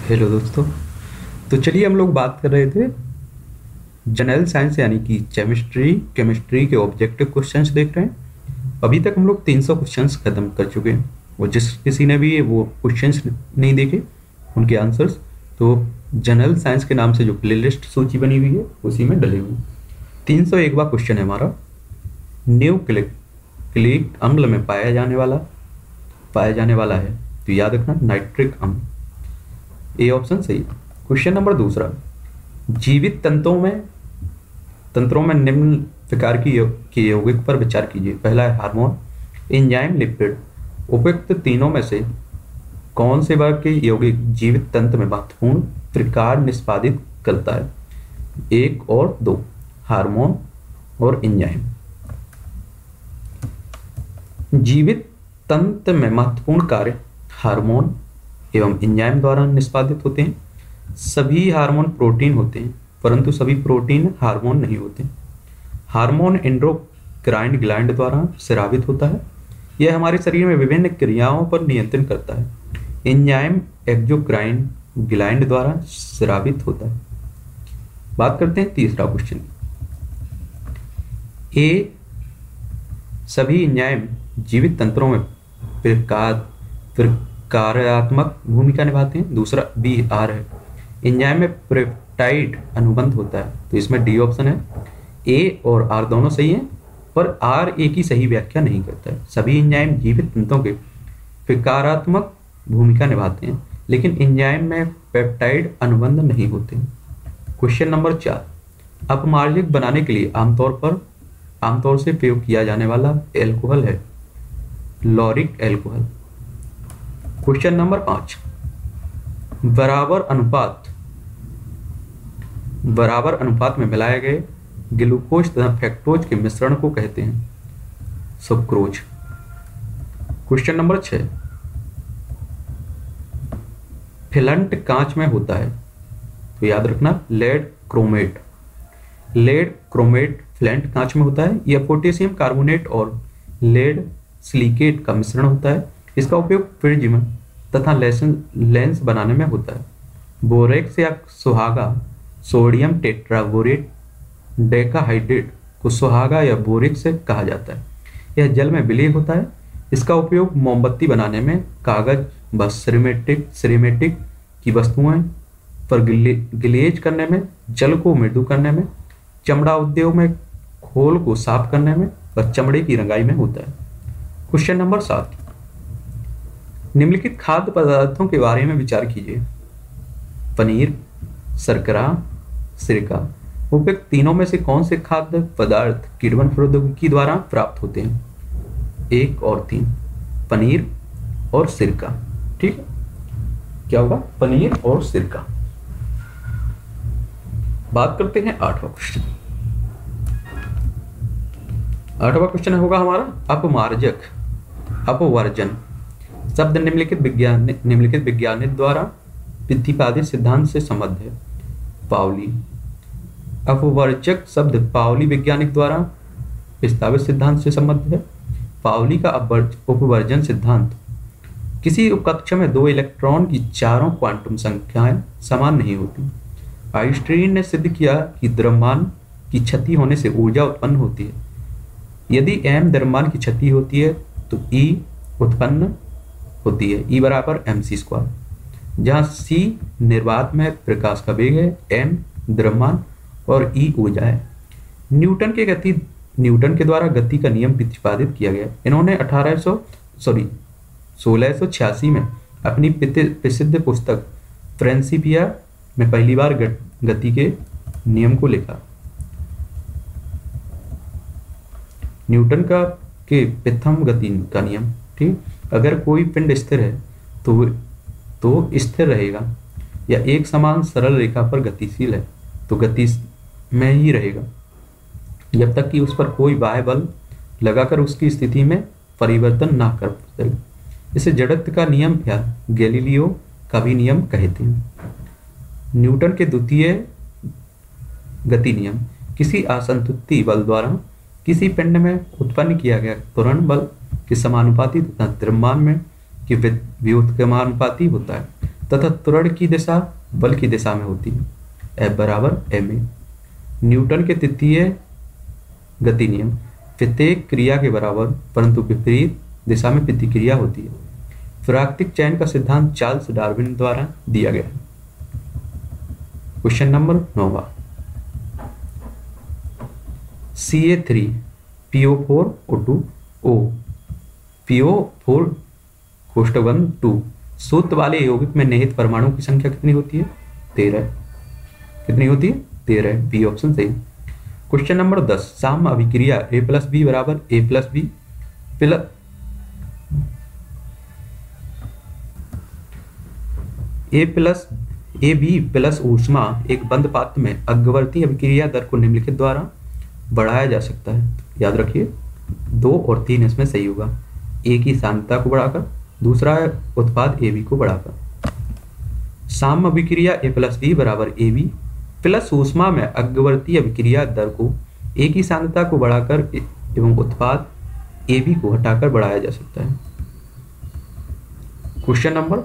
Hello दोस्तों। तो चलिए हम लोग बात कर रहे थे जनरल साइंस यानी कि केमिस्ट्री के ऑब्जेक्टिव क्वेश्चंस देख रहे हैं। अभी तक हम लोग 300 क्वेश्चंस खत्म कर चुके हैं और जिस किसी ने भी वो क्वेश्चंस नहीं देखे उनके आंसर्स तो जनरल साइंस के नाम से जो प्लेलिस्ट सूची बनी हुई है उसी में डले हुए 301वां क्वेश्चन है हमारा। न्यूक्लिक अम्ल में पाया जाने वाला है, तो याद रखना नाइट्रिक अम्ल। ए ऑप्शन सही है। क्वेश्चन नंबर दूसरा, जीवित तंत्रों में निम्न प्रकार के यौगिक पर विचार कीजिए। पहला है हार्मोन, एंजाइम, लिपिड। उपयुक्त तीनों में से कौन से वर्ग के यौगिक जीवित तंत्र में महत्वपूर्ण प्रकार निष्पादित करता है? 1 और 2, हार्मोन और एंजाइम। जीवित तंत्र में महत्वपूर्ण कार्य हार्मोन एवं एंजाइम द्वारा निष्पादित होते हैं। सभी हार्मोन प्रोटीन होते हैं परंतु सभी प्रोटीन हार्मोन नहीं होते। हार्मोन एंडोक्राइन ग्लैंड द्वारा स्रावित होता है, यह हमारे शरीर में विभिन्न क्रियाओं पर नियंत्रण करता है। एंजाइम एक्सोक्राइन ग्लैंड द्वारा स्रावित होता है। बात करते हैं तीसरा क्वेश्चन। ए, सभी एंजाइम जीवित तंत्रों में प्रकारात्मक भूमिका निभाते हैं। दूसरा बी आर है, एंजाइम में पेप्टाइड अनुबंध होता है, तो इसमें डी ऑप्शन है। ए और आर दोनों सही हैं पर आर ए की सही व्याख्या नहीं करता है। सभी एंजाइम जीवित तंत्रों के प्रकारात्मक भूमिका निभाते हैं लेकिन एंजाइम में पेप्टाइड अनुबंध नहीं होते। क्वेश्चन नंबर 4, अपमार्जक बनाने के लिए आमतौर से प्रयोग किया जाने वाला एल्कोहल है लॉरिक एल्कोहल। क्वेश्चन नंबर 5, बराबर अनुपात में मिलाए गए ग्लूकोज तथा फ्रक्टोज के मिश्रण को कहते हैं सुक्रोज। क्वेश्चन नंबर 6, फिलंट कांच में होता है, तो याद रखना लेड क्रोमेट फिलंट कांच में होता है। यह पोटेशियम कार्बोनेट और लेड सिलिकेट का मिश्रण होता है। इसका उपयोग प्रिज्म तथा लेंस बनाने में होता है। बोरेक्स या सुहागा सोडियम टेट्राबोरेट डेकाहाइड्रेट को सुहागा या बोरेक्स से कहा जाता है। यह जल में विलीन होता है। इसका उपयोग मोमबत्ती बनाने में, कागज व सिरेमेटिक की वस्तुएं पर ग्लेज करने में, जल को मृदु करने में, चमड़ा उद्योग में खोल को साफ करने में और चमड़े की रंगाई में होता है। क्वेश्चन नंबर 7, निम्नलिखित खाद्य पदार्थों के बारे में विचार कीजिए। पनीर, शर्करा, सिरका। उपयुक्त तीनों में से कौन से खाद्य पदार्थ किण्वन प्रौद्योगिकी द्वारा प्राप्त होते हैं? 1 और 3, पनीर और सिरका। ठीक है, क्या होगा? पनीर और सिरका। बात करते हैं 8वां क्वेश्चन। 8वां क्वेश्चन होगा हमारा अपवर्जन शब्द निम्नलिखित वैज्ञानिक द्वारा प्रतिपादित सिद्धांत से संबद्ध है। पाउली। अपवर्जक शब्द पाउली वैज्ञानिक द्वारा प्रस्तावित सिद्धांत से संबद्ध है। पाउली का अपवर्जन सिद्धांत, किसी कक्षा में 2 इलेक्ट्रॉन की चारों क्वांटम संख्याएं समान नहीं होती। आइंस्टीन ने सिद्ध किया कि द्रव्यमान की क्षति होने से ऊर्जा उत्पन्न होती है। यदि m द्रव्यमान की क्षति होती है तो E उत्पन्न होती है, E बराबर mc², जहाँ c निर्वात में प्रकाश का वेग है, m द्रव्यमान और E ऊर्जा है। न्यूटन के द्वारा गति का नियम प्रतिपादित किया गया। इन्होंने 1686 में अपनी प्रसिद्ध पुस्तक प्रिंसिपिया में पहली बार गति के नियम को लिखा। न्यूटन के प्रथम गति का नियम। ठीक, अगर कोई पिंड स्थिर है तो स्थिर रहेगा, या एक समान सरल रेखा पर गतिशील है तो गति में ही रहेगा जब तक कि उस पर कोई बाह्य बल लगाकर उसकी स्थिति में परिवर्तन ना कर सके। इसे जड़त्व का नियम या गैलीलियो का भी नियम कहते हैं। न्यूटन के द्वितीय गति नियम, किसी असंतुलित बल द्वारा किसी पिंड में उत्पन्न किया गया त्वरण बल के समानुपाती तथा द्रव्यमान में कि व्युत्क्रमानुपाती होता है। तथा त्वरण की दिशा बल की दिशा में होती है। F बराबर ma। न्यूटन के तृतीय गति नियम प्रत्येक क्रिया के बराबर परंतु विपरीत दिशा में प्रतिक्रिया होती है। प्राकृतिक चयन का सिद्धांत चार्ल्स डार्विन द्वारा दिया गया है। क्वेश्चन नंबर 9 Ca3PO4O2O PO4 कोष्टक 2 सूत्र वाले यौगिक में निहित परमाणु की संख्या कितनी होती है? 13। कितनी होती है? 13। बी ऑप्शन सही। क्वेश्चन नंबर 10 साम्य अभिक्रिया A+B बराबर A+B प्लस AB प्लस ऊष्मा एक बंद पात्र में अग्रवर्ती अभिक्रिया दर को निम्नलिखित द्वारा बढ़ाया जा सकता है। याद रखिए 2 और 3 इसमें सही होगा। A की सांद्रता को बढ़ाकर, दूसरा है उत्पाद AB को बढ़ाकर। साम्य अभिक्रिया A+B बराबर AB प्लस ऊष्मा में अग्रवर्ती अभिक्रिया दर को A की सांद्रता को बढ़ाकर एवं उत्पाद AB को हटाकर बढ़ाया जा सकता है। क्वेश्चन नंबर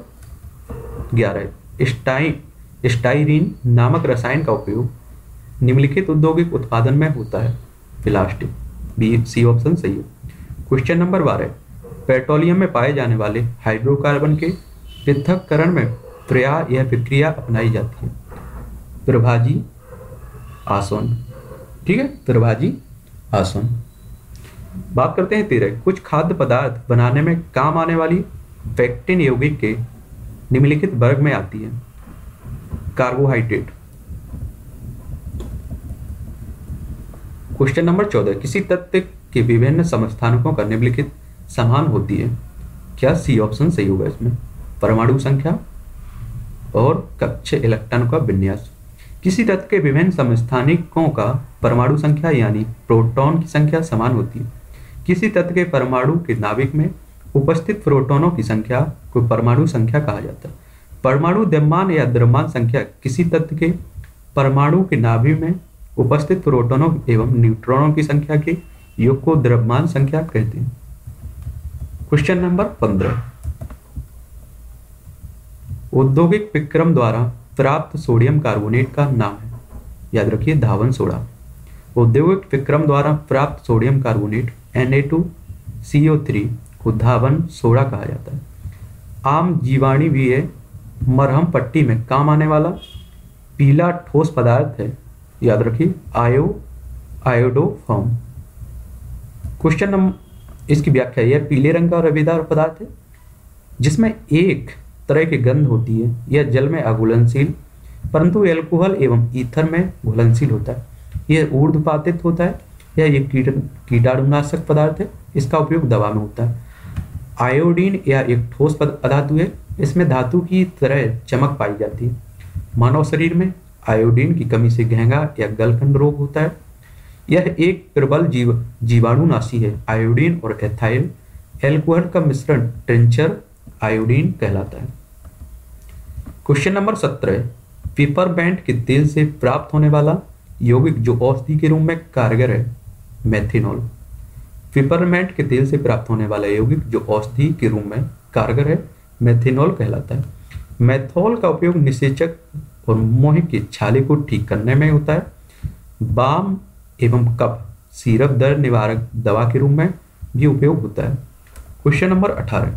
11 स्टाइरीन नामक रसायन का उपयोग निम्नलिखित औद्योगिक उत्पादन में होता है। प्लास्टिक। बी सी ऑप्शन सही है। क्वेश्चन नंबर 12 पेट्रोलियम में पाए जाने वाले हाइड्रोकार्बन के पृथक्करण में प्रायः यह प्रक्रिया अपनाई जाती है। प्रभाजी आसवन। ठीक है, प्रभाजी आसवन। बात करते हैं 13 कुछ खाद्य पदार्थ बनाने में काम आने वाली पेक्टिन यौगिक के निम्नलिखित वर्ग में आती है। कार्बोहाइड्रेट। क्वेश्चन नंबर 14 किसी तत्व के विभिन्न समस्थानिकों का निम्नलिखित समान होती है। क्या सी ऑप्शन सही होगा इसमें? परमाणु संख्या और कक्ष इलेक्ट्रॉन का विन्यास। किसी तत्व के विभिन्न समस्थानिकों का परमाणु संख्या यानी प्रोटॉन की संख्या समान होती है। किसी तत्व के परमाणु के नाभिक में उपस्थित प्रोटॉनों की संख्या को परमाणु संख्या कहा जाता है। परमाणु द्रव्यमान या द्रव्यमान संख्या किसी तत्व के परमाणु के नाभिक में उपस्थित प्रोटॉनों एवं न्यूट्रॉनों की संख्या के योग को द्रव्यमान संख्या कहते हैं। क्वेश्चन नंबर 15 औद्योगिक विक्रम द्वारा प्राप्त सोडियम कार्बोनेट का नाम है। याद रखिए धावन सोडा। औद्योगिक विक्रम द्वारा प्राप्त सोडियम कार्बोनेट Na2CO3 को धावन सोडा कहा जाता है। आम जीवाणुवीय मरहम पट्टी में काम आने वाला पीला ठोस पदार्थ है। याद रखिए आयोडोफॉर्म। क्वेश्चन नंबर इसकी व्याख्या यह पीले रंग का रवेदार पदार्थ है जिसमें एक तरह की गंध होती है। यह जल में अघुलनशील परंतु एल्कोहल एवं ईथर में घुलनशील होता है। यह ऊर्ध्वपातित होता है। यह एक कीटाणुनाशक पदार्थ है। इसका उपयोग दवा में होता है। आयोडीन या एक ठोस धातु है। इसमें धातु की तरह चमक पाई जाती है। मानव शरीर में आयोडीन की कमी से घेंगा या गलकंड रोग होता है। यह एक प्रबल जीवाणुनाशी है। आयोडीन और एथाइल एल्कोहल का मिश्रण टिंचर आयोडीन कहलाता है। क्वेश्चन नंबर 17 पेपरमेंट के तेल से प्राप्त होने वाला यौगिक जो औषधि के रूप में कारगर है। मेथिनॉल। पेपरमेंट के तेल से प्राप्त होने वाला यौगिक जो औषधि के रूप में कारगर है मेथिनॉल कहलाता है। मेथॉल का उपयोग निषेचक और मोह की छाले को ठीक करने में होता है। बाम एवं कफ सिरप दर्द निवारक दवा के रूप में भी उपयोग होता है। क्वेश्चन नंबर 18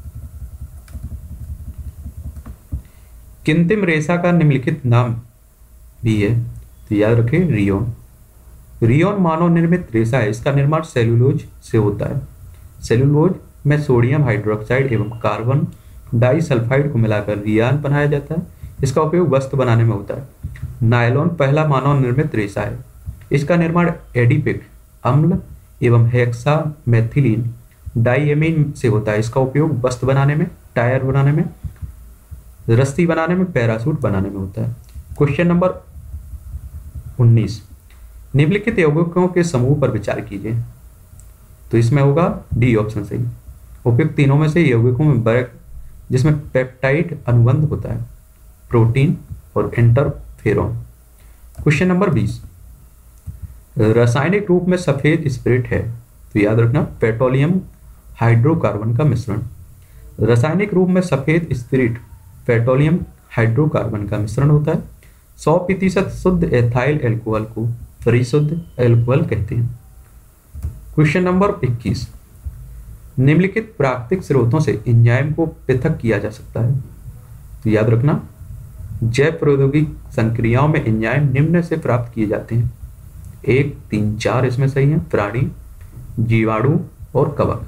कृत्रिम रेशा का निम्नलिखित नाम भी है। तो याद रखें रियोन। रियोन मानव निर्मित रेशा है। इसका निर्माण सेलुलोज से होता है। सेलुलोज में सोडियम हाइड्रोक्साइड एवं कार्बन डाइसल्फाइड को मिलाकर रियान बनाया जाता है। इसका उपयोग वस्त्र बनाने में होता है। नायलॉन पहला मानव निर्मित रेशा है। इसका निर्माण एडिपिक अम्ल एवं हेक्सा मेथिलीन डाइएमीन से होता है। इसका उपयोग वस्त्र बनाने में, टायर बनाने में, रस्सी बनाने में, पैरासूट बनाने में होता है। क्वेश्चन नंबर 19 निम्नलिखित यौगिकों के समूह पर विचार कीजिए। तो इसमें होगा डी ऑप्शन सही। उपयुक्त तीनों में से यौगिकों में वर्ग जिसमें पेप्टाइड अनुबंध होता है, प्रोटीन और इंटरफेरॉन। क्वेश्चन नंबर 20 रासायनिक रूप में सफेद स्पिरिट है। तो याद रखना पेट्रोलियम हाइड्रोकार्बन का मिश्रण। रासायनिक रूप में सफेद स्पिरिट पेट्रोलियम हाइड्रोकार्बन का मिश्रण होता है। 100% शुद्ध एथाइल एल्कोहल को परिशुद्ध एल्कोहल कहते हैं। क्वेश्चन नंबर 21, निम्नलिखित प्राकृतिक स्रोतों से एंजाइम को पृथक किया जा सकता है। तो याद रखना, जैव प्रौद्योगिक संक्रियाओं में एंजाइम निम्न से प्राप्त किए जाते हैं। 1, 3, 4 इसमें सही है, प्राणी, जीवाणु और कवक।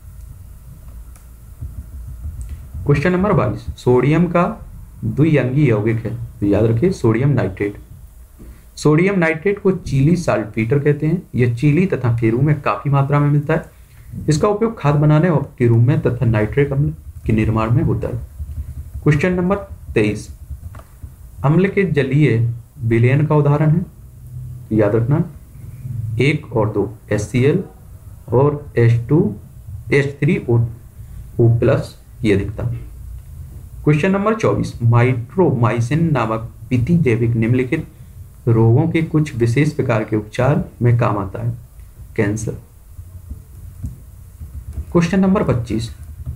क्वेश्चन नंबर 22, सोडियम का द्विअंगी यौगिक है। तो याद रखिए, सोडियम नाइट्रेट। सोडियम नाइट्रेट को चीली साल्टपीटर कहते हैं। यह चीली तथा फेरू में काफी मात्रा में मिलता है। इसका उपयोग खाद बनाने के रूप में तथा नाइट्रिक अम्ल के निर्माण में होता है। क्वेश्चन नंबर 23, अम्ल के जलीय विलयन का उदाहरण है। तो याद रखना, 1 और 2 HCl और H3O+ की अधिकता। क्वेश्चन नंबर 24, माइट्रोमाइसिन नामक पिति जैविक निम्नलिखित रोगों के कुछ विशेष प्रकार के उपचार में काम आता है। कैंसर। क्वेश्चन नंबर 25,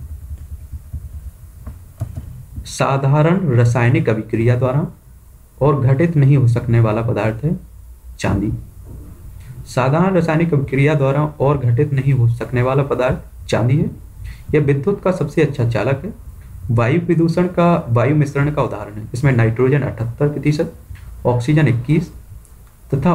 साधारण रासायनिक अभिक्रिया द्वारा और घटित नहीं हो सकने वाला पदार्थ है चांदी। साधारण रासायनिक अभिक्रिया द्वारा और घटित नहीं हो सकने वाला पदार्थ चांदी है। यह विद्युत का सबसे अच्छा चालक है। वायु प्रदूषण का वायु मिश्रण का उदाहरण है। इसमें नाइट्रोजन 78%, ऑक्सीजन 21 तथा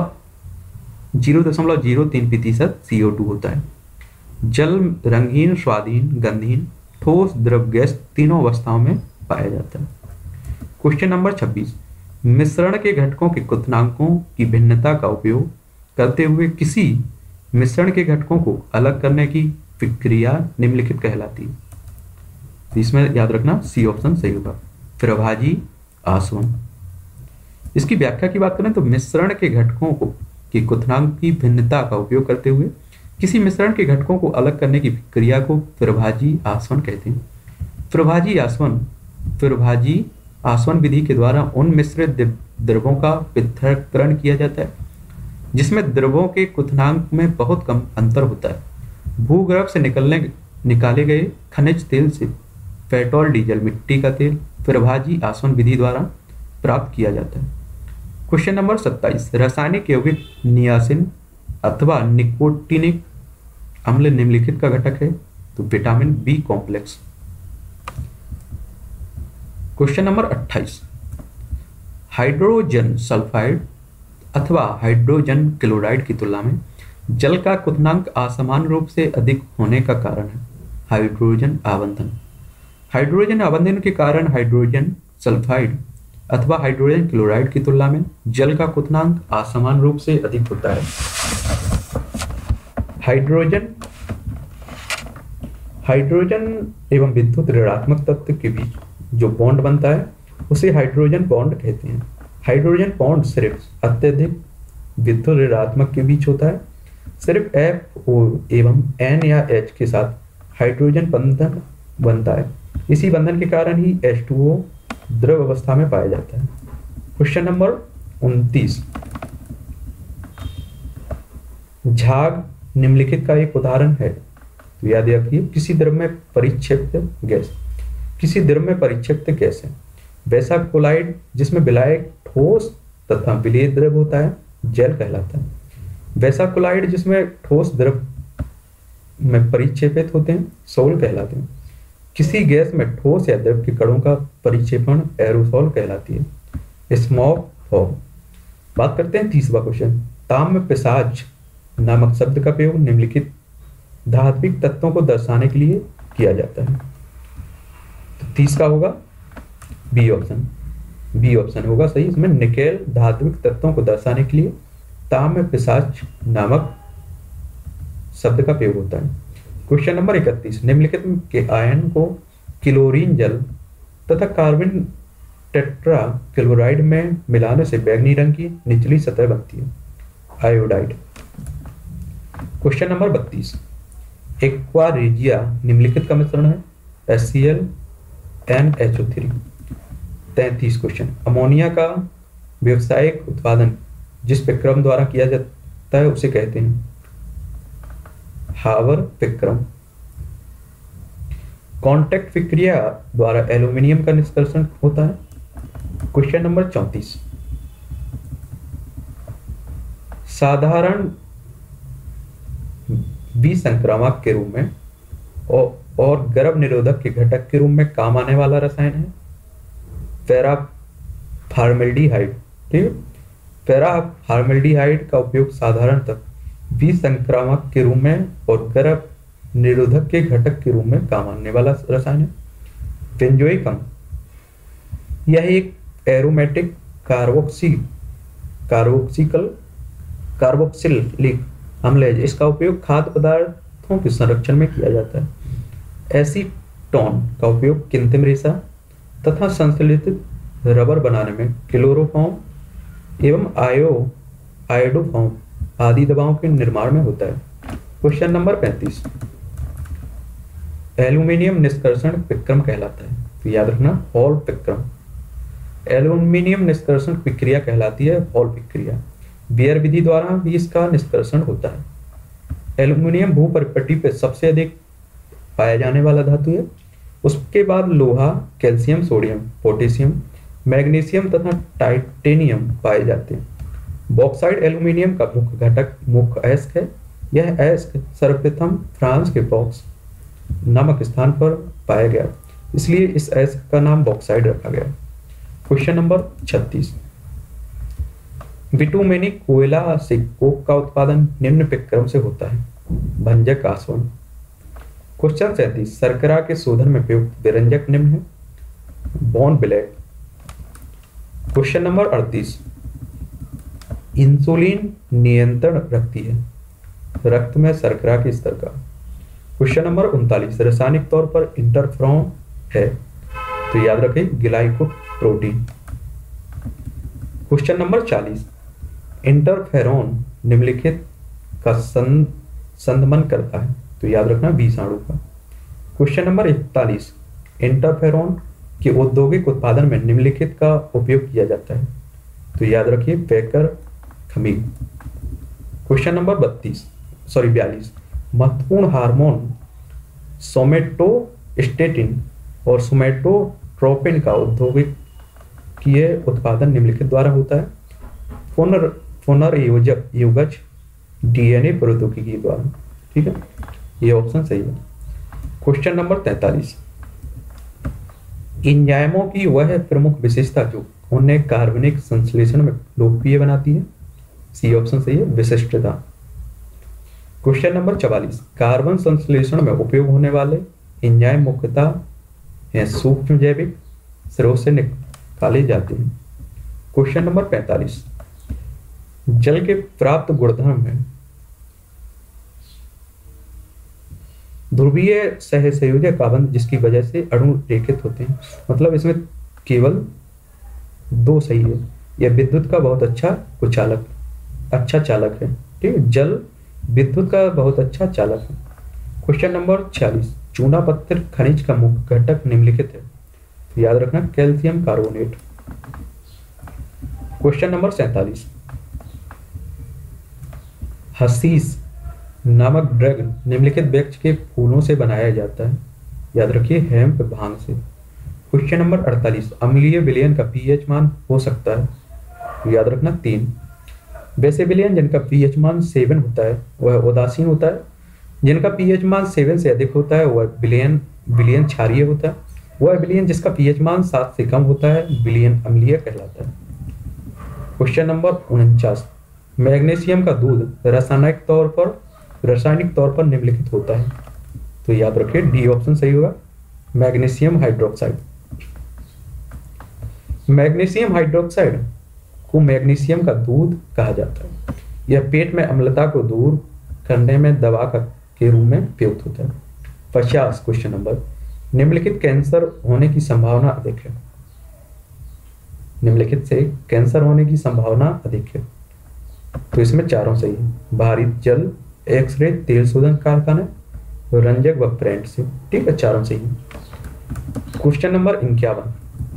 0.03% CO2 होता है। जल रंगीन, स्वादहीन, गंधहीन, ठोस, द्रव, गैस तीनों अवस्थाओं में पाया जाता है। क्वेश्चन नंबर 26, मिश्रण के घटकों के क्वथनांकों की भिन्नता का उपयोग करते हुए किसी मिश्रण के घटकों को अलग करने की प्रक्रिया निम्नलिखित कहलाती है। तो इसमें याद रखना, सी ऑप्शन सही होगा, प्रभाजी आसवन। इसकी व्याख्या की बात करें तो मिश्रण के घटकों को के क्वथनांक की भिन्नता का उपयोग करते हुए किसी मिश्रण के घटकों को अलग करने की प्रक्रिया को प्रभाजी आसवन कहते हैं। प्रभाजी आसवन विधि के द्वारा उन मिश्रित द्रवों का पृथक्करण किया जाता है जिसमें द्रवों के क्वथनांक में बहुत कम अंतर होता है। भूगर्भ से निकाले गए खनिज तेल से पेट्रोल, डीजल, मिट्टी का तेल प्रभाजी आसवन विधि द्वारा प्राप्त किया जाता है। क्वेश्चन नंबर 27, रासायनिक यौगिक नियासिन अथवा निकोटिनिक अम्ल निम्नलिखित का घटक है। तो vitamin B complex. Question number 28, hydrogen sulphide अथवा हाइड्रोजन क्लोराइड की तुलना में जल का क्वथनांक असमान रूप से अधिक होने का कारण है हाइड्रोजन आबंधन। हाइड्रोजन आबंधन के कारण हाइड्रोजन सल्फाइड अथवा हाइड्रोजन क्लोराइड की तुलना में जल का क्वथनांक असमान रूप से अधिक होता है। हाइड्रोजन एवं विद्युत ऋणात्मक तत्व के बीच जो बॉन्ड बनता है उसे हाइड्रोजन बॉन्ड कहते हैं। हाइड्रोजन बॉन्ड सिर्फ अत्यधिक विद्युत ऋणात्मक के बीच होता है। सिर्फ F एवं N या H के साथ हाइड्रोजन बंधन बनता है। इसी बंधन के कारण ही H2O द्रव अवस्था में पाया जाता है। क्वेश्चन नंबर 29, झाग निम्नलिखित का एक उदाहरण है। तो याद रखिए, किसी द्रव में परिक्षेपित गैस है। वैसा कोलाइड जिसमें विलायक ठोस तथा विलेय द्रव होता है जल कहलाता है। वैसा कोलाइड जिसमें ठोस द्रव में परिक्षेपित होते हैं सोल कहलाते हैं। किसी गैस में ठोस या द्रव के कणों का परिक्षेपण एरोसोल कहलाती है। Smog fog. बात करते हैं 30वां क्वेश्चन, ताम्र पिशाच नामक शब्द का प्रयोग निम्नलिखित धात्विक तत्वों को दर्शाने के लिए किया जाता है। तो 30 का होगा बी ऑप्शन होगा सही। इसमें निकेल धात्विक तत्वों को दर्शाने के लिए ताम्र पिशाच नामक शब्द का प्रयोग होता है। क्वेश्चन नंबर 31, निम्नलिखित के आयन को क्लोरीन जल तथा कार्बन टेट्रा क्लोराइड में मिलाने से बैंगनी रंग की निचली सतह बनती है, iodide. Question number 32, aqua regia निम्नलिखित का मिश्रण है HCl NHO3। 33 क्वेश्चन, अमोनिया का व्यावसायिक उत्पादन जिस विक्रम द्वारा किया जाता है उसे कहते हैं हावर विक्रम। कांटेक्ट विक्रिया द्वारा एल्यूमिनियम का निष्कर्षण होता है। क्वेश्चन नंबर 34, साधारण विसंक्रामक के रूप में और गर्भ निरोधक के घटक के रूप में काम आने वाला रसायन है पैराफॉर्मेल्डिहाइड। ठीक है, पैराफॉर्मेल्डिहाइड का उपयोग साधारणतः विसंक्रामक के रूप में और गर्भ निरोधक के घटक के रूप में काम आने वाला रसायन है। बेंजोइक अम्ल, यह एक एरोमेटिक कार्बोक्सिलिक अम्ल है। इसका उपयोग खाद्य पदार्थों के संरक्षण में किया जाता है। एसीटोन का उपयोग कृत्रिम रेशा तथा संश्लेषित रबर बनाने में क्लोरोफॉर्म एवं आयोडोफॉर्म आदि दवाओं के निर्माण में होता है। क्वेश्चन नंबर 35, एल्यूमिनियम निष्कर्षण विक्रम कहलाता है। तो याद रखना, हॉल विक्रम। एल्यूमिनियम निष्कर्षण प्रक्रिया कहलाती है हॉल प्रक्रिया। बियर विधि द्वारा भी इसका निष्कर्षण होता है। एल्यूमिनियम भूपरिपट्टी पर सबसे अधिक पाया जाने वाला धातु है। उसके बाद लोहा, कैल्शियम, सोडियम, पोटेशियम, मैग्नीशियम तथा टाइटेनियम पाए जाते हैं। बॉक्साइड एल्यूमिनियम का मुख्य घटक मुख्य अयस्क है। यह अयस्क सर्वप्रथम फ्रांस के बॉक्स नामक स्थान पर पाया गया, इसलिए इस अयस्क का नाम बॉक्साइड रखा गया। क्वेश्चन नंबर 36, बिटुमेनिक कोयला से कोक का उत्पादन निम्न प्रक्रम से होता है। भंजक आसवन। क्वेश्चन 37, शर्करा के शोधन में प्रयुक्त व्यंजक निम्न है। बॉन ब्लैक। क्वेश्चन नंबर 38, इंसुलिन नियंत्रण रखती है रक्त में शर्करा के स्तर का। क्वेश्चन नंबर 39, रासायनिक तौर पर इंटरफेरॉन है। तो याद रखें, ग्लाइकोप्रोटीन। क्वेश्चन नंबर 40, इंटरफेरॉन निम्नलिखित का संदमन करता है। तो याद रखना, विषाणु का। क्वेश्चन नंबर 41, इंटरफेरॉन के औद्योगिक उत्पादन में निम्नलिखित का उपयोग किया जाता है। तो याद रखिए, बेकर खमीर। क्वेश्चन नंबर 42, महत्वपूर्ण हार्मोन सोमेटोस्टेटिन और सोमेटोट्रोपिन का औद्योगिक उत्पादन निम्नलिखित द्वारा होता है। पुनर्योजक डीएनए प्रौद्योगिकी द्वारा। ठीक है, ये ऑप्शन सही है। क्वेश्चन नंबर 43, एंजाइमों की वह प्रमुख विशेषता जो उन्हें कार्बनिक संश्लेषण में लोकप्रिय बनाती है। सी ऑप्शन सही है, विशिष्टता। क्वेश्चन नंबर 44, कार्बन संश्लेषण में उपयोग होने वाले एंजाइम मुख्यतः सूक्ष्म जैविक स्रोत से निकाले जाते हैं। क्वेश्चन नंबर 45, जल के प्राप्त गुणधर्म में ध्रुवीय सहसंयोजक आबंध जिसकी वजह से अणु रेखित होते हैं। मतलब इसमें केवल 2 सही है। यह विद्युत का बहुत अच्छा चालक है। ठीक है, जल विद्युत का बहुत अच्छा चालक है। क्वेश्चन नंबर 46, चूना पत्थर खनिज का मुख्य घटक निम्नलिखित है। तो याद रखना, कैल्शियम कार्बोनेट। क्वेश्चन नंबर 47, हसीस नामक ड्रग निम्नलिखित वृक्ष के फूलों से बनाया जाता है। याद रखिए, हेम्प भांग से। क्वेश्चन नंबर 48, अम्लीय विलयन का पीएच मान हो सकता है। तो याद रखना 3। वैसे विलयन जिनका पीएच मान 7 होता है वह उदासीन होता है। जिनका पीएच मान 7 से अधिक होता है वह विलयन क्षारीय होता है। वह विलयन जिसका पीएच मान 7 से कम होता है विलयन अम्लीय कहलाता है। क्वेश्चन नंबर 49, मैग्नीशियम का दूध रासायनिक तौर पर निम्नलिखित होता है। तो याद रखिए, डी ऑप्शन सही होगा, मैग्नीशियम हाइड्रोक्साइड। मैग्नीशियम हाइड्रोक्साइड को मैग्नीशियम का दूध कहा जाता है। यह पेट में अम्लता को दूर करने में दवा के रूप में प्रयुक्त होता है। 50 क्वेश्चन नंबर, निम्नलिखित कैंसर होने की संभावना अधिक है। निम्नलिखित से कैंसर होने की संभावना अधिक है। तो इसमें चारों सही है। भारित जल, एक्सरे, तेल शोधन कारखाना, रंजक व ब्रांड से। ठीक है, चारों सही है। क्वेश्चन नंबर 51,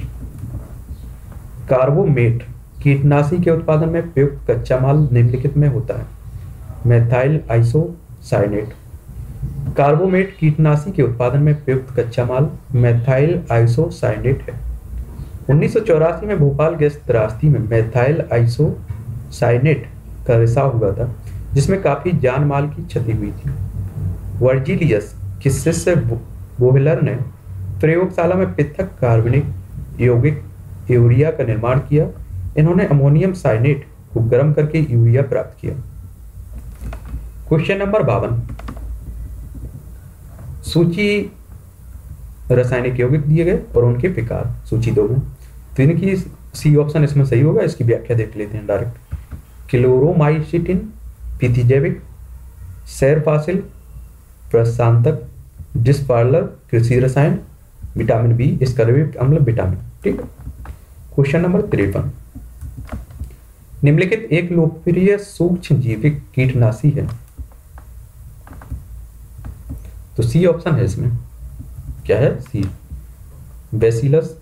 कार्बोमेट कीटनाशी के उत्पादन में प्रयुक्त कच्चा माल निम्नलिखित में होता है। Methyl isocyanate. कार्बोमेट कीटनाशी के उत्पादन में प्रयुक्त कच्चा माल मेथाइल आइसोसाइनेट है। 1984 में भोपाल गैस त्रासदी में मेथाइल आइसोसाइनेट का रिसाव हुआ था, जिसमें काफी जान माल की क्षति हुई थी। वर्जिलियस के शिष्य बोहलर ने प्रयोगशाला में पृथक कार्बनिक यौगिक यूरिया का निर्माण किया। इन्होंने अमोनियम साइनेट को गर्म करके यूरिया प्राप्त किया। क्वेश्चन नंबर 52, सूची रासायनिक यौगिक दिए गए और उनके प्रकार सूची 2 में, तो इनकी सी ऑप्शन इसमें सही होगा। इसकी व्याख्या देख लेते हैं डायरेक्ट। क्लोरोमाइसिटिन पिथिजैविक, सैरफासिल प्रशांतक, डिस्पार्लर कृषि रसायन, विटामिन बी स्कर्विक अम्ल विटामिन। ठीक। क्वेश्चन नंबर 53, निम्नलिखित एक लोकप्रिय सूक्ष्म जीविक कीटनाशी है, तो सी ऑप्शन है इसमें। क्या है? C, bacillus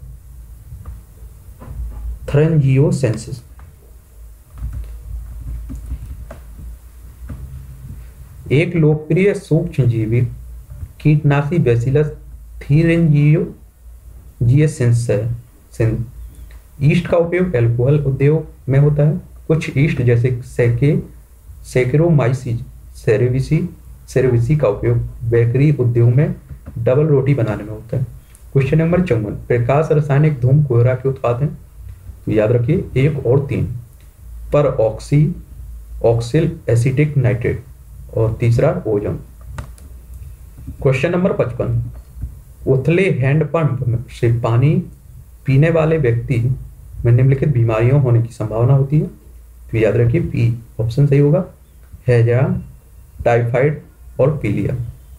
thuringiensis. एक लोकप्रिय सूक्ष्म जीविक कीटनाशी बैसिलस थ्रंजियोसेंसिस है। ईस्ट का उपयोग अल्कोहल उद्योग में होता है। कुछ ईस्ट जैसे सैकेरोमाइसिस सेरेविसी का उपयोग बेकरी उद्योग में डबल रोटी बनाने में होता है। क्वेश्चन नंबर 54, प्रकाश रासायनिक धूम कोहरा के उत्पाद हैं, तो याद रखिए 1 और 3, पर ऑक्सिल एसिटिक नाइट्रेट और तीसरा ओजोन। क्वेश्चन नंबर 55, उथले हैंडपंप से पानी पीने वाले व्यक्ति में निम्नलिखित बीमारियों होने की संभावना होती है, तो याद रखिए पी ऑप्शन सही होगा, हैजा, टाइफाइड और पीलिया।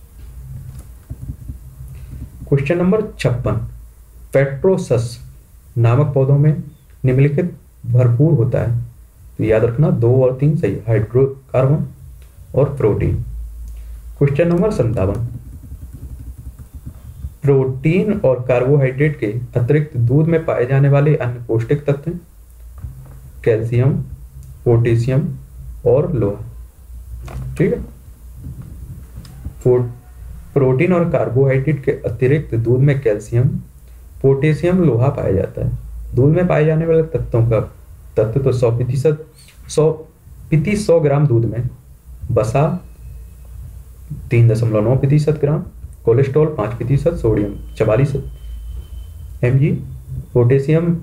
क्वेश्चन नंबर 56, पेट्रोसस नामक पौधों में निम्नलिखित भरपूर होता है, तो याद रखना 2 और 3 सही, हाइड्रोकार्बन और प्रोटीन। क्वेश्चन नंबर 57, प्रोटीन और कार्बोहाइड्रेट के अतिरिक्त दूध में पाए जाने वाले अन्य पौष्टिक तत्व हैं, कैल्शियम, पोटेशियम और लोहा। ठीक है। प्रोटीन और कार्बोहाइड्रेट के अतिरिक्त दूध में कैल्शियम, पोटेशियम, लोहा पाया जाता है। दूध में पाए जाने वाले तत्वों का तत्व तो 100 ग्राम दूध में वसा 3.9% gram, cholesterol 5%, sodium 44 mg, potassium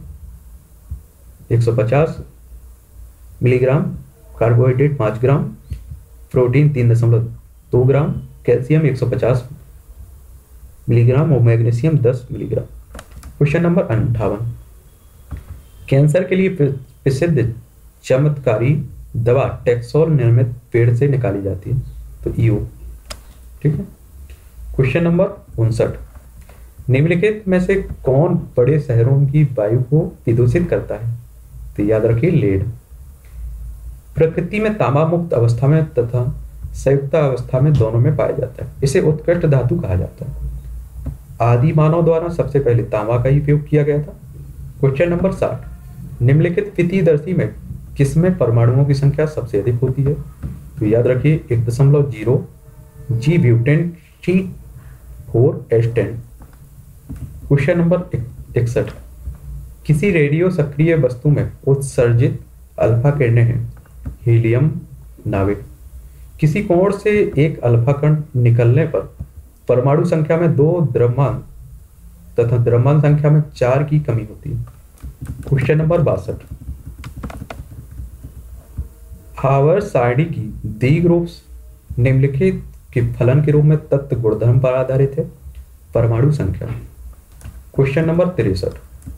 150 milligram, carbohydrate 5 gram, protein 3.2 gram, calcium 150 milligram और magnesium 10 milligram. Question number 58, cancer के लिए प्रसिद्ध चमत्कारी दवा टेक्सोल निर्मित पेड़ से निकाली जाती है, तो ईओ। ठीक है। क्वेश्चन नंबर 59, निम्नलिखित में से कौन बड़े शहरों की वायु को प्रदूषित करता है, तो याद रखिए लेड। प्रकृति में तांबा मुक्त अवस्था में तथा संयुक्त अवस्था में दोनों में पाया जाता है। इसे उत्कृष्ट धातु कहा जाता है। आदि मानव द्वारा सबसे पहले तांबा का ही उपयोग किया गया था। क्वेश्चन नंबर 60, निम्नलिखित प्रतिदर्शी में किसमें परमाणुओं की संख्या सबसे अधिक होती है, तो याद रखिए 1.0 जी ब्यूटेन C4H10। क्वेश्चन नंबर 61, किसी रेडियो सक्रिय वस्तु में उत्सर्जित अल्फा किरणें हैं, हीलियम नाभिक। किसी कोण से एक अल्फा कण निकलने पर परमाणु संख्या में 2 द्रव्यमान तथा द्रव्यमान संख्या में 4 की कमी होती है। क्वेश्चन नंबर 62, आवर्त सारणी की दीर्घ रूप निम्नलिखित के फलन के रूप में तत्व गुणधर्म पर आधारित है, परमाणु संख्या। क्वेश्चन नंबर 63,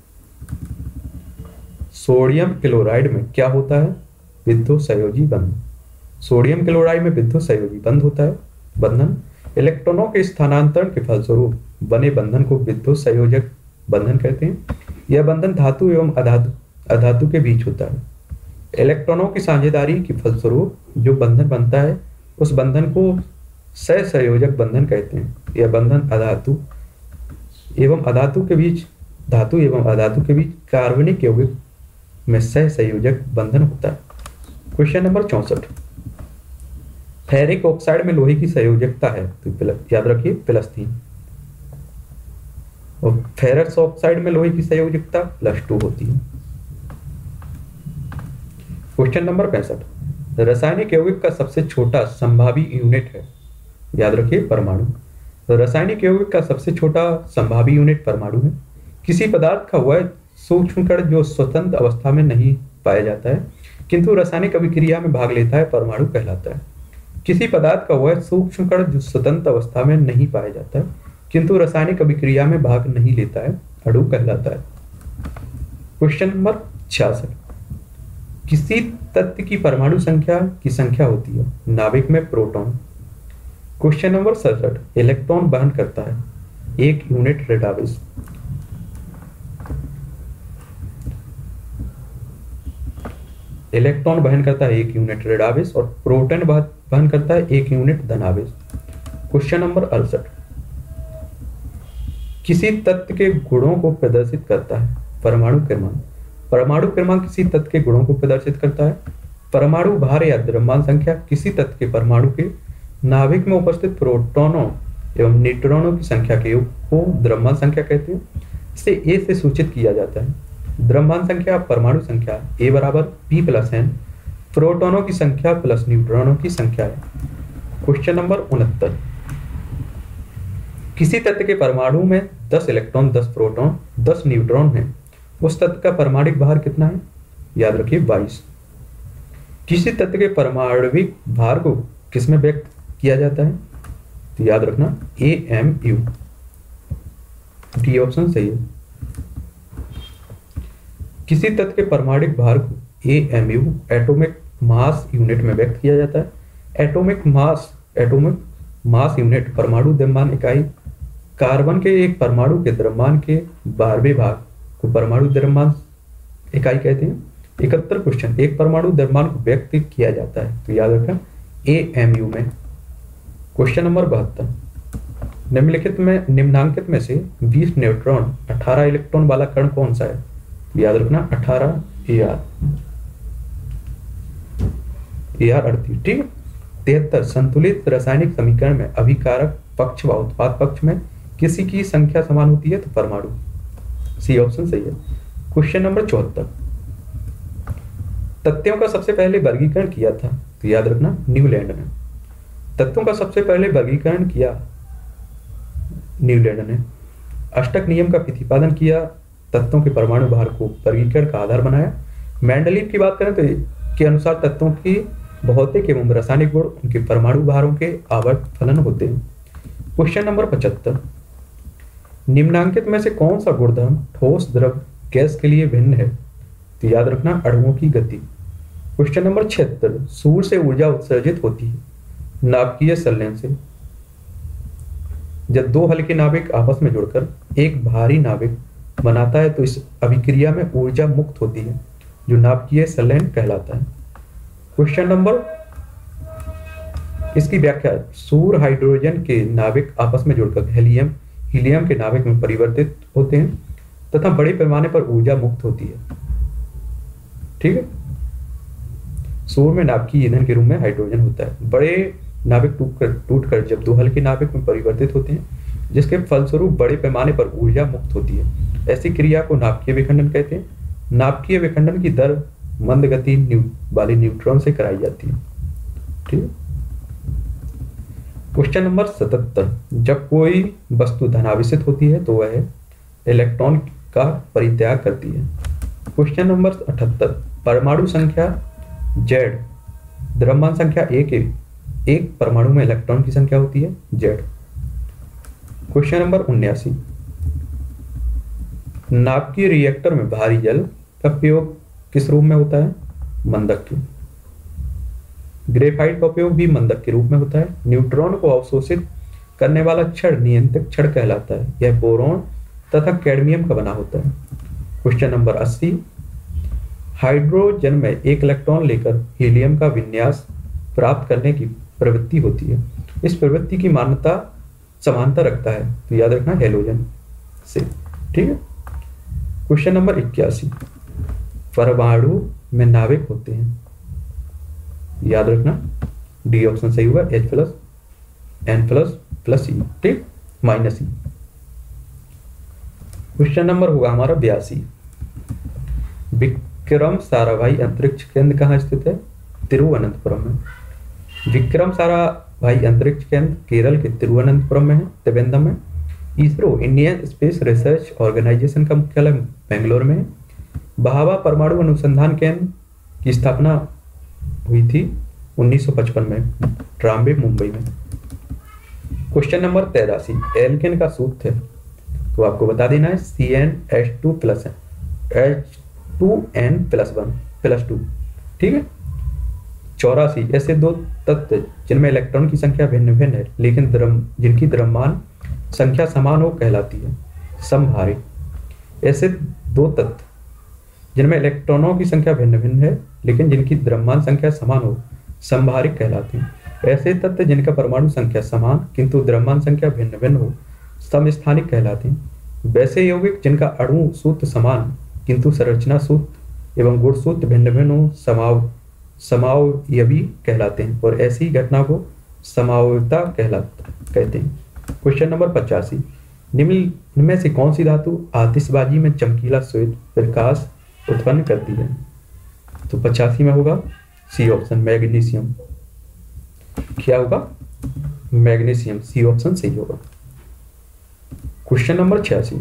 सोडियम क्लोराइड में क्या होता है, विद्युत संयोजी बंधन। सोडियम क्लोराइड में विद्युत संयोजी होता है बंधन। इलेक्ट्रॉनों के स्थानांतरण के फलस्वरूप बने बंधन को विद्युत संयोजक बंधन कहते हैं। यह बंधन धातु एवं अधातु के बीच होता है। इलेक्ट्रॉनों की साझेदारी के फलस्वरूप जो बंधन बनता है उस बंधन को सहसंयोजक बंधन कहते हैं। यह बंधन धातु एवं अधातु के बीच कार्बनिक यौगिक में सहसंयोजक बंधन होता है। क्वेश्चन नंबर 64, फेरिक ऑक्साइड में लोहे की संयोजकता है, तो याद रखिए +3, और फेरस ऑक्साइड में लोहे की संयोजकता +2 होती है। क्वेश्चन नंबर 65, रासायनिक यौगिक का सबसे छोटा संभावी यूनिट है, याद रखिए परमाणु। तो रासायनिक यौगिक का सबसे छोटा संभावी यूनिट परमाणु है। किसी पदार्थ का वह सूक्ष्म कण जो स्वतंत्र अवस्था में नहीं पाया जाता है किंतु रासायनिक अभिक्रिया में भाग लेता है, परमाणु कहलाता है। किसी पदार्थ का वह सूक्ष्म कण जो स्वतंत्र अवस्था में नहीं पाया जाता है किंतु रासायनिक अभिक्रिया में भाग नहीं लेता है, अणु कहलाता है। क्वेश्चन नंबर 66, किसी तत्व की परमाणु संख्या की संख्या होती है, नाभिक में प्रोटॉन। क्वेश्चन नंबर 67, इलेक्ट्रॉन वहन करता है 1 यूनिट रेडाविस। इलेक्ट्रॉन वहन करता है 1 यूनिट रेडाविस और प्रोटॉन वहन करता है 1 यूनिट धनावेश। क्वेश्चन नंबर 68, किसी तत्व के गुणों को प्रदर्शित करता है, परमाणु क्रमांक। परमाणु क्रमांक किसी तत्व के गुणों को प्रदर्शित करता है। परमाणु भार या द्रव्यमान संख्या किसी तत्व के परमाणु के नाभिक में उपस्थित प्रोटॉनों एवं न्यूट्रॉनों की संख्या के योग को द्रव्यमान संख्या कहते हैं। इसे ए से सूचित किया जाता है। द्रव्यमान संख्या परमाणु संख्या ए बराबर p + n प्रोटॉनों की संख्या प्लस न्यूट्रॉनों की संख्या है। क्वेश्चन नंबर 69, किसी तत्व के परमाणु में 10 इलेक्ट्रॉन 10 प्रोटॉन 10 न्यूट्रॉन हैं, उस तत्व का परमाणुक भार कितना है, याद रखिए 22। किसी तत्व के परमाणविक भार को किसमें व्यक्त किया जाता है, तो याद रखना AMU, डी ऑप्शन सही है। किसी तत्व के परमाणुक भार को AMU एटॉमिक मास यूनिट में व्यक्त किया जाता है। एटॉमिक मास यूनिट परमाणु द्रव्यमान इकाई। कार्बन के एक परमाणु के द्रव्यमान के 12वें भाग को परमाणु द्रव्यमान इकाई कहते हैं। 71 क्वेश्चन, एक परमाणु द्रव्यमान को व्यक्त किया जाता है, तो याद रखना AMU में। क्वेश्चन नंबर 72, निम्नांकित में से 20 न्यूट्रॉन 18 इलेक्ट्रॉन वाला कण कौन सा है, याद रखना 18 AR38, ठीक है। 73 संतुलित रासायनिक समीकरण में अभिकारक पक्ष व उत्पाद पक्ष में किसी की संख्या समान होती है, तो परमाणु, सी ऑप्शन सही है। क्वेश्चन नंबर 74 तत्वों का सबसे पहले वर्गीकरण किया था, तो याद रखना न्यूलैंड ने। तत्वों का सबसे पहले वर्गीकरण किया न्यूलैंड ने। अष्टक नियम का प्रतिपादन किया, तत्वों के परमाणु भार को वर्गीकरण का आधार बनाया। मेंडलीव की बात करें तो के अनुसार तत्वों की भौतिक एवं रासायनिक गुण उनके परमाणु भारों के आवर्त फलन होते हैं। क्वेश्चन नंबर 75 निम्नांकित में से कौन सा गुणधर्म ठोस द्रव गैस के लिए भिन्न है, तो याद रखना अणुओं की गति। क्वेश्चन नंबर 76 सूर्य से ऊर्जा उत्सर्जित होती है नाभिकीय संलयन से। जब दो हल्के नाभिक आपस में जुड़कर एक भारी नाभिक बनाता है तो इस अभिक्रिया में ऊर्जा मुक्त होती है, जो नाभिकीय संलयन कहलाता है। क्वेश्चन नंबर, इसकी व्याख्या, सूर्य हाइड्रोजन के नाभिक आपस में जुड़कर हीलियम के नाभिक में परिवर्तित होते हैं तथा बड़े पैमाने पर ऊर्जा मुक्त होती है, ठीक है। सूर्य में नाभिकीय ईंधन के रूप में हाइड्रोजन होता है। बड़े नाभिक टूटकर जब दो हल्के नाभिक में परिवर्तित होते हैं, जिसके फलस्वरूप बड़े पैमाने पर ऊर्जा मुक्त होती है, ऐसी क्रिया को नाभिकीय विखंडन कहते हैं। नाभिकीय विखंडन की दर मंद गति वाले न्यूट्रॉन से कराई जाती है, ठीक है। क्वेश्चन नंबर 77 जब कोई वस्तु धनावेशित होती है तो वह इलेक्ट्रॉन का परित्याग करती है। क्वेश्चन नंबर 78 परमाणु संख्या Z, द्रव्यमान संख्या A के एक परमाणु में इलेक्ट्रॉन की संख्या होती है Z। क्वेश्चन नंबर 79 नाभिकीय रिएक्टर में भारी जल का प्रयोग किस रूप में होता है, मंदक के। ग्रेफाइट का उपयोग भी मंदक के रूप में होता है। न्यूट्रॉन को अवशोषित करने वाला क्षण नियंत्रक क्षण कहलाता है। यह बोरॉन तथा कैडमियम का बना होता है। क्वेश्चन नंबर 80 हाइड्रोजन में एक इलेक्ट्रॉन लेकर हीलियम का विन्यास प्राप्त करने की प्रवृत्ति होती है। इस प्रवृत्ति की मान्यता समानता रखता है, तो याद रखना हैलोजन से, ठीक है। क्वेश्चन नंबर 81 परमाणु में नाभिक होते हैं, याद रखना डी ऑप्शन सही होगा, H plus N plus E, ठीक, माइनस E। क्वेश्चन नंबर होगा हमारा 82। विक्रम साराभाई अंतरिक्ष केंद्र कहाँ स्थित है? तिरुवनंतपुरम में। विक्रम साराभाई अंतरिक्ष केंद्र केरल के तिरुवनंतपुरम में है, त्रिवेंद्रम में। ISRO Indian Space Research Organisation का मुख्यालय बेंगलोर में है। भाभा परमाणु अनुसंधान केंद्र की स्थापना हुई थी 1955 में, ट्राम्बे, मुंबई में। Question number 83। एल्केन का सूत्र है तो आपको बता देना है CnH2 plus H2N plus 1 plus 2, ठीक है। 84। ऐसे दो तत्व जिनमें इलेक्ट्रॉन की संख्या भिन्न भिन्न है लेकिन जिनकी द्रव्यमान संख्या समान हो कहलाती है समभारिक। ऐसे दो तत्व जिनमें इलेक्ट्रॉनों की संख्या भिन्न भिन्न है लेकिन जिनकी द्रव्यमान संख्या समान हो समभारिक कहलाते हैं। ऐसे तत्व जिनका परमाणु संख्या समान किंतु द्रव्यमान संख्या भिन्न भिन्न हो समस्थानिक कहलाते हैं। वैसे यौगिक जिनका अणु सूत्र समान किंतु संरचना सूत्र एवं गुण सूत्र भिन्न भिन्न हो समावयवी कहलाते हैं और ऐसी घटना को समावयवता कहते हैं। Question number 85। निम्न में से कौन सी धातु आतिशबाजी में चमकीला श्वेत प्रकाश उत्पन्न करती है? तो 85 में होगा सी ऑप्शन, मैग्नीशियम। क्या होगा? मैग्नीशियम, सी ऑप्शन सही होगा। Question number 86।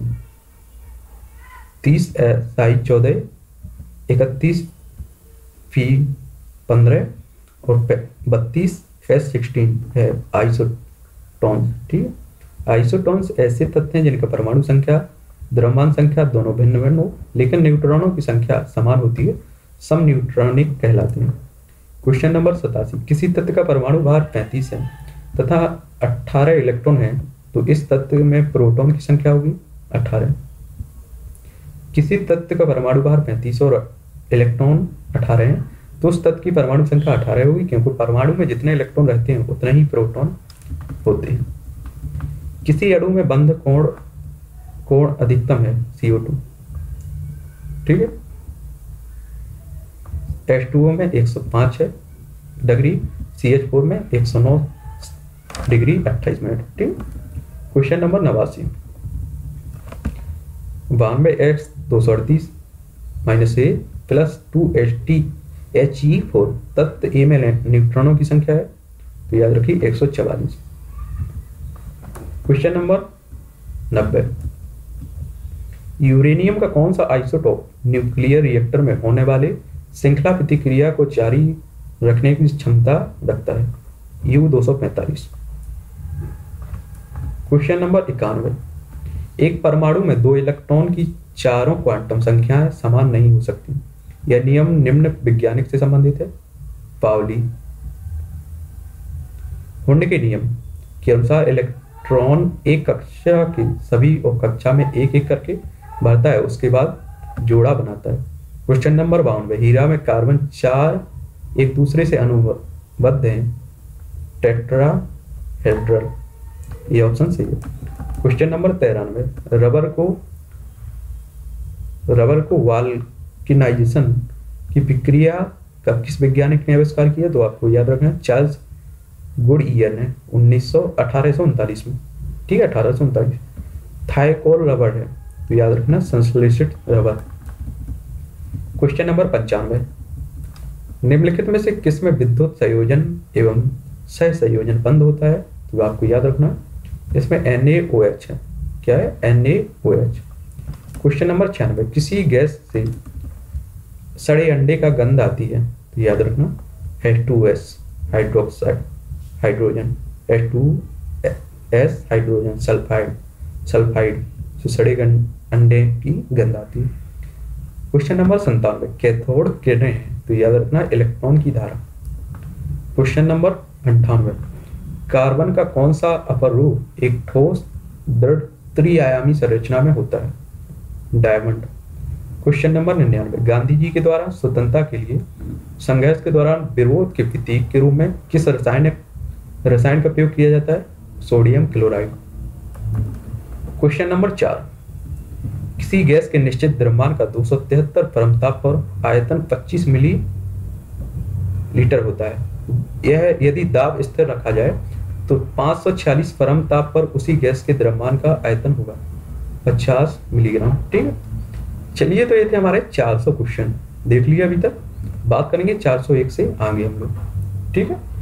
30 साई 14, 31 फी 15 और 32 S16 है आइसोटोन्स, ठीक है। आइसोटोन्स ऐसे तत्व हैं जिनका परमाणु संख्या द्रव्यमान संख्या दोनों भिन्न भिन्न हो लेकिन न्यूट्रॉनों की संख्या समान होती है, सम न्यूट्रॉनिक कहलाते हैं। Question number 87। किसी तत्व का परमाणु भार 35 है तथा 18 इलेक्ट्रॉन है तो इस तत्व में प्रोटॉन की संख्या होगी 18। किसी तत्व का परमाणु भार 35 और इलेक्ट्रॉन 18 है तो उस तत्व की परमाणु संख्या 18 होगी क्योंकि परमाणु में जितने इलेक्ट्रॉन रहते हैं उतने ही प्रोटॉन होते हैं। किसी अणु में बंध कोण अधिकतम है CO2, ठीक है। H2O में 105 है डिग्री, CH4 में 109 डिग्री 28 मिनट, ठीक। Question number 89। 92X 238 -A plus 2He4 तत्व A में न्यूट्रॉनों की संख्या है तो याद रखिए 144। Question number 90। यूरेनियम का कौन सा आइसोटोप न्यूक्लियर रिएक्टर में होने वाले श्रृंखला प्रतिक्रिया को जारी रखने की क्षमता रखता है? U245। Question number 91। एक परमाणु में दो इलेक्ट्रॉन की चारों क्वांटम संख्याएं समान नहीं हो सकती, यह नियम निम्न वैज्ञानिक से संबंधित है? पाउली। हुंड के नियम के अनुसार इलेक्ट्रॉन एक कक्षा की सभी और कक्षा में एक एक करके भरता है, उसके बाद जोड़ा बनाता है। Question number 52। हीरा में कार्बन 4 एक दूसरे से अनुबद्ध हैं, टेट्राहेड्रल, ये ऑप्शन सही है। Question number 93। रबर को वाल्किनाइजेशन की प्रक्रिया का किस वैज्ञानिक ने आविष्कार किया? तो आपको याद रखना है चार्ल्स गुडईयर ने 1839 में, ठीक है, 1839। थाइकोल रबर है तो याद रखना संश्लेषित रबर। Question number 95। निम्नलिखित में से किसमें विद्युत संयोजन एवं सह संयोजन बंद होता है? तो आपको याद रखना इसमें NaOH है। क्या है? NaOH। Question number 96। किसी गैस से सड़े अंडे का गंध आती है तो याद रखना H2S hydroxide hydrogen, H2S hydrogen sulphide जो सड़े अंडे की गंध आती है। Question number 97। कैथोड किरणें हैं तो याद रखना इलेक्ट्रॉन की धारा। Question number 98। कार्बन का कौन सा अपर रूप एक ठोस दृढ़ त्रिआयामी संरचना में होता है? Diamond. Question number 99। Gandhi ji के द्वारा स्वतंत्रता के लिए संघर्ष के दौरान विरोध के प्रतीक के रूप में किस रसायन का प्रयोग किया जाता है? Sodium chloride. Question number 4। किसी गैस के निश्चित द्रव्यमान का 273 परमताप पर आयतन 25 मिलीलीटर होता है यह यदि दाब स्थिर रखा जाए तो 546 परम ताप पर उसी गैस के द्रव्यमान का आयतन होगा 50 मिलीग्राम। ठीक है, चलिए तो ये थे हमारे 400 क्वेश्चन, देख लिया अभी तक। बात करेंगे 401 से आगे हम लोग। ठीक है।